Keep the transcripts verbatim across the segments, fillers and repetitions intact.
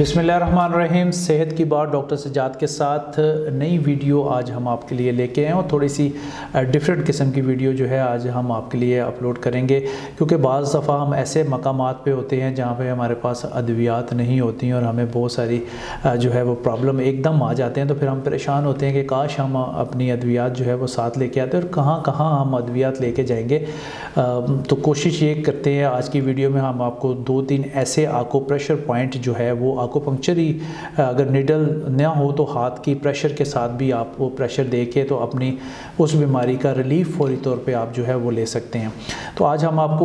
बिस्मिल्लाहिर्रहमानिर्रहीम। सेहत की बात डॉक्टर सज्जाद के साथ नई वीडियो आज हम आपके लिए लेके आए और थोड़ी सी डिफरेंट किस्म की वीडियो जो है आज हम आपके लिए अपलोड करेंगे, क्योंकि बाज़ दफ़ा हम ऐसे मकामात पे होते हैं जहाँ पे हमारे पास अद्वियात नहीं होती हैं और हमें बहुत सारी जो है वो प्रॉब्लम एकदम आ जाते हैं। तो फिर हम परेशान होते हैं कि काश हम अपनी अद्वियात जो है वो साथ लेके आते हैं और कहाँ कहाँ हम अद्वियात लेके जाएंगे। तो कोशिश ये करते हैं आज की वीडियो में हम आपको दो तीन ऐसे आको प्रेशर पॉइंट जो है वो आकुपंक्चर ही अगर निडल ना हो तो हाथ की प्रेशर के साथ भी आप वो प्रेशर दे के तो अपनी उस बीमारी का रिलीफ फौरी तौर पे आप जो है वो ले सकते हैं। तो आज हम आपको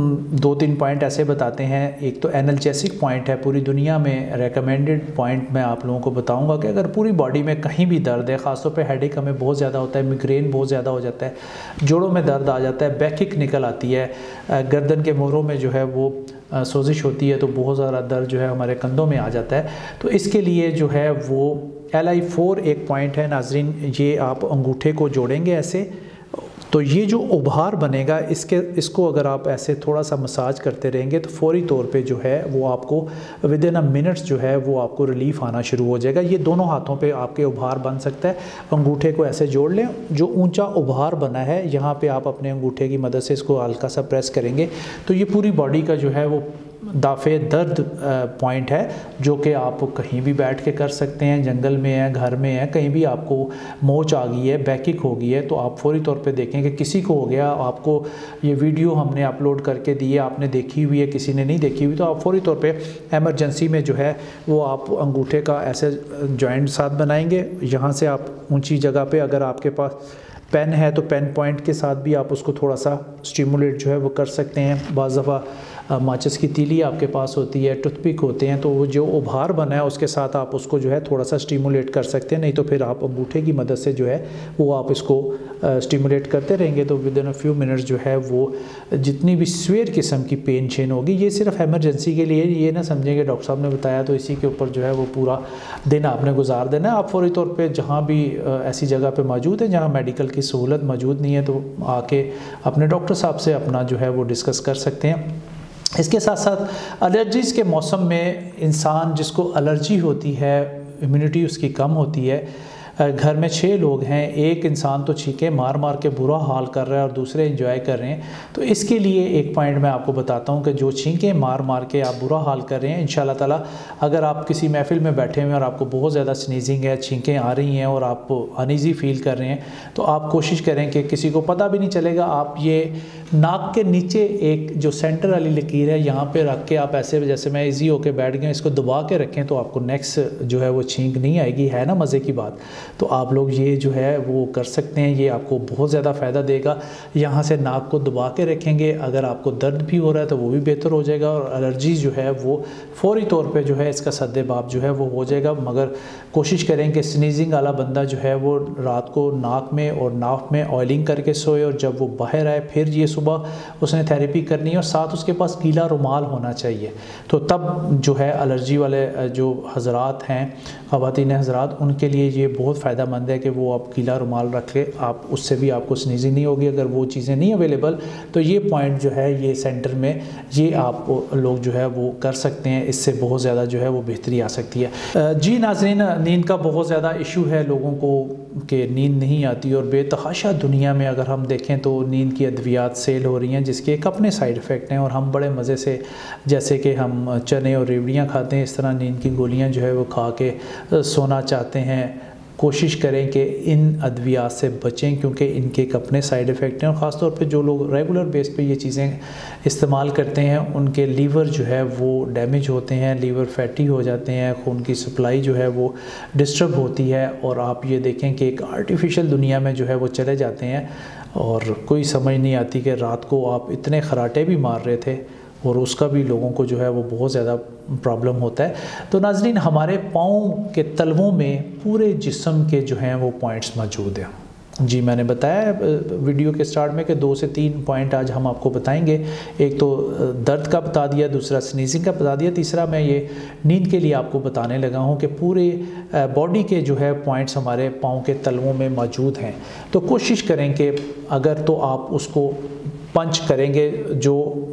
दो तीन पॉइंट ऐसे बताते हैं। एक तो एनाल्जेसिक पॉइंट है, पूरी दुनिया में रेकमेंडेड पॉइंट मैं आप लोगों को बताऊंगा कि अगर पूरी बॉडी में कहीं भी दर्द है, ख़ासतौर पे हेडेक हमें बहुत ज़्यादा होता है, मिग्रेन बहुत ज़्यादा हो जाता है, जोड़ों में दर्द आ जाता है, बैकिक निकल आती है, गर्दन के मोहरों में जो है वो सोजिश होती है, तो बहुत ज़्यादा दर्द जो है हमारे कंधों में आ जाता है। तो इसके लिए जो है वो एल आई फोर एक पॉइंट है नाजरीन, ये आप अंगूठे को जोड़ेंगे ऐसे, तो ये जो उभार बनेगा इसके इसको अगर आप ऐसे थोड़ा सा मसाज करते रहेंगे तो फौरी तौर पे जो है वो आपको विद इन अ मिनट्स जो है वो आपको रिलीफ आना शुरू हो जाएगा। ये दोनों हाथों पे आपके उभार बन सकता है। अंगूठे को ऐसे जोड़ लें, जो ऊंचा उभार बना है यहाँ पे आप अपने अंगूठे की मदद से इसको हल्का सा प्रेस करेंगे तो ये पूरी बॉडी का जो है वो दाफे दर्द पॉइंट है, जो कि आप कहीं भी बैठ के कर सकते हैं, जंगल में है, घर में है, कहीं भी आपको मोच आ गई है, बैकिक हो गई है, तो आप फौरी तौर पे देखें कि किसी को हो गया, आपको ये वीडियो हमने अपलोड करके दी है, आपने देखी हुई है, किसी ने नहीं देखी हुई, तो आप फौरी तौर पे एमरजेंसी में जो है वो आप अंगूठे का ऐसे जॉइंट साथ बनाएंगे। यहाँ से आप ऊँची जगह पर, अगर आपके पास पेन है तो पेन पॉइंट के साथ भी आप उसको थोड़ा सा स्टिमुलेट जो है वो कर सकते हैं। बाज़ दफ़ा माचिस की तीली आपके पास होती है, टूथपिक होते हैं, तो वो जो उभार बना है उसके साथ आप उसको जो है थोड़ा सा स्टिमुलेट कर सकते हैं। नहीं तो फिर आप अंगूठे की मदद से जो है वो आप इसको स्टिमुलेट करते रहेंगे तो within a few minutes जो है वो जितनी भी स्वेयर किस्म की पेन चेन होगी, ये सिर्फ एमरजेंसी के लिए, ये ना समझेंगे डॉक्टर साहब ने बताया तो इसी के ऊपर जो है वो पूरा दिन आपने गुजार देना है। आप फौरी तौर पर जहाँ भी ऐसी जगह पर मौजूद है जहाँ मेडिकल की सहूलत मौजूद नहीं है तो आके अपने डॉक्टर साहब से अपना जो है वो डिस्कस कर सकते हैं। इसके साथ साथ एलर्जीज़ के मौसम में इंसान जिसको एलर्जी होती है, इम्यूनिटी उसकी कम होती है, घर में छः लोग हैं, एक इंसान तो छींके मार मार के बुरा हाल कर रहा है और दूसरे एंजॉय कर रहे हैं, तो इसके लिए एक पॉइंट मैं आपको बताता हूं कि जो छींके मार मार के आप बुरा हाल कर रहे हैं, इंशाल्लाह ताला अगर आप किसी महफिल में बैठे हुए हैं और आपको बहुत ज़्यादा स्नीजिंग है, छींकें आ रही हैं और आप अनईज़ी फील कर रहे हैं, तो आप कोशिश करें कि किसी को पता भी नहीं चलेगा। आप ये नाक के नीचे एक जो सेंटर वाली लकीर है यहाँ पे रख के आप ऐसे, जैसे मैं इजी होके बैठ गया, इसको दबा के रखें तो आपको नेक्स्ट जो है वो छींक नहीं आएगी। है ना मज़े की बात। तो आप लोग ये जो है वो कर सकते हैं, ये आपको बहुत ज़्यादा फ़ायदा देगा। यहाँ से नाक को दबा के रखेंगे, अगर आपको दर्द भी हो रहा है तो वो भी बेहतर हो जाएगा और एलर्जी जो है वो फौरी तौर पे जो है इसका सद्देबाब जो है वो हो जाएगा। मगर कोशिश करें कि स्नीजिंग वाला बंदा जो है वो रात को नाक में और नाक में ऑयलिंग करके सोए और जब वो बाहर आए फिर ये सुबह उसने थेरेपी करनी है और साथ उसके पास गीला रुमाल होना चाहिए। तो तब जो है एलर्जी वाले जो हजरात हैं, ख़वातीन हजरात, उनके लिए ये बहुत फ़ायदा मंद है कि वो आप गीला रुमाल रख ले, आप उससे भी आपको स्नीजिंग नहीं होगी। अगर वो चीज़ें नहीं अवेलेबल तो ये पॉइंट जो है ये सेंटर में ये आप लोग जो है वो कर सकते हैं, इससे बहुत ज़्यादा जो है वो बेहतरी आ सकती है। जी नाज़रीन, नींद का बहुत ज़्यादा इशू है लोगों को कि नींद नहीं आती और बेतहाशा दुनिया में अगर हम देखें तो नींद की अद्वियात सेल हो रही हैं जिसके एक अपने साइड इफ़ेक्ट हैं और हम बड़े मज़े से, जैसे कि हम चने और रेवड़ियाँ खाते हैं, इस तरह नींद की गोलियाँ जो है वो खा के सोना चाहते हैं। कोशिश करें कि इन अद्वियात से बचें क्योंकि इनके एक अपने साइड इफ़ेक्ट हैं और ख़ास तौर पे जो लोग रेगुलर बेस पे ये चीज़ें इस्तेमाल करते हैं उनके लीवर जो है वो डैमेज होते हैं, लीवर फैटी हो जाते हैं, खून की सप्लाई जो है वो डिस्टर्ब होती है और आप ये देखें कि एक आर्टिफिशियल दुनिया में जो है वो चले जाते हैं और कोई समझ नहीं आती कि रात को आप इतने खराटे भी मार रहे थे और उसका भी लोगों को जो है वो बहुत ज़्यादा प्रॉब्लम होता है। तो नाज़रीन, हमारे पाँव के तलवों में पूरे जिस्म के जो हैं वो पॉइंट्स मौजूद हैं। जी मैंने बताया वीडियो के स्टार्ट में कि दो से तीन पॉइंट आज हम आपको बताएंगे। एक तो दर्द का बता दिया, दूसरा स्नीजिंग का बता दिया, तीसरा मैं ये नींद के लिए आपको बताने लगा हूँ कि पूरे बॉडी के जो है पॉइंट्स हमारे पाँव के तलवों में मौजूद हैं। तो कोशिश करें कि अगर तो आप उसको पंच करेंगे, जो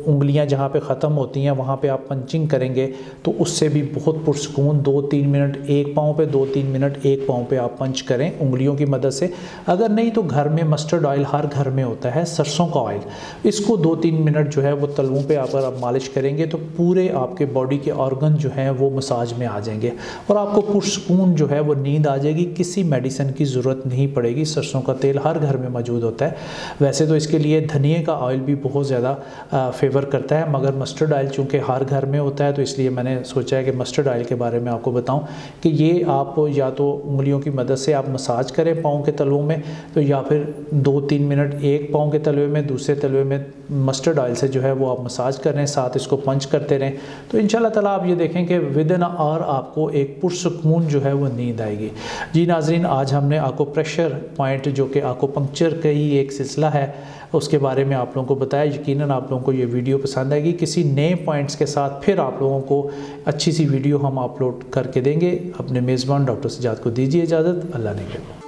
उंगलियां जहाँ पे ख़त्म होती हैं वहाँ पे आप पंचिंग करेंगे तो उससे भी बहुत पुरसकून दो तीन मिनट एक पाँव पे, दो तीन मिनट एक पाँव पे आप पंच करें उंगलियों की मदद से। अगर नहीं तो घर में मस्टर्ड ऑयल हर घर में होता है, सरसों का ऑयल, इसको दो तीन मिनट जो है वो तलवों पे अगर आप मालिश करेंगे तो पूरे आपके बॉडी के ऑर्गन जो हैं वो मसाज में आ जाएंगे और आपको पुरसकून जो है वो नींद आ जाएगी। किसी मेडिसिन की ज़रूरत नहीं पड़ेगी। सरसों का तेल हर घर में मौजूद होता है। वैसे तो इसके लिए धनिए का ऑयल भी बहुत ज़्यादा फेवर करता है, मगर मस्टर्ड ऑयल चूँकि हर घर में होता है तो इसलिए मैंने सोचा है कि मस्टर्ड ऑयल के बारे में आपको बताऊं कि ये आप या तो उंगलियों की मदद से आप मसाज करें पाँव के तलवों में, तो या फिर दो तीन मिनट एक पाँव के तलवे में, दूसरे तलवे में मस्टर्ड ऑयल से जो है वो आप मसाज कर रहे हैं, साथ इसको पंच करते रहें। तो इंशाल्लाह ताला आप ये देखें कि विद इन आवर आपको एक पुरसकून जो है वो नींद आएगी। जी नाजरीन, आज हमने आको प्रेशर पॉइंट जो कि आको पंक्चर का ही एक सिलसिला है उसके बारे में आप लोगों को बताया। यकीनन आप लोगों को ये वीडियो पसंद आएगी। किसी नए पॉइंट्स के साथ फिर आप लोगों को अच्छी सी वीडियो हम अपलोड करके देंगे। अपने मेज़बान डॉक्टर सज्जाद को दीजिए इजाज़त। अल्लाह ने